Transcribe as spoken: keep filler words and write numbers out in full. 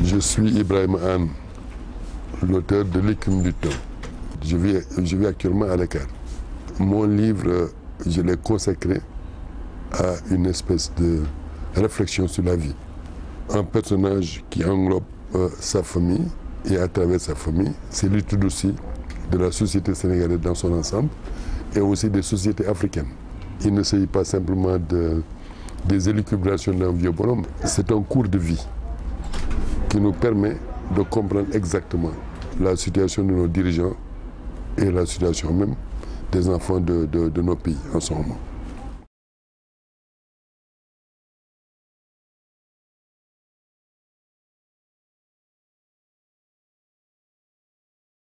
Je suis Ibrahim Anne, l'auteur de L'écume du temps. Je vis, je vis actuellement à Dakar. Mon livre, je l'ai consacré à une espèce de réflexion sur la vie. Un personnage qui englobe euh, sa famille et à travers sa famille, c'est l'étude aussi de la société sénégalaise dans son ensemble et aussi des sociétés africaines. Il ne s'agit pas simplement de, des élucubrations d'un vieux bonhomme, c'est un cours de vie qui nous permet de comprendre exactement la situation de nos dirigeants et la situation même des enfants de, de, de nos pays en ce moment.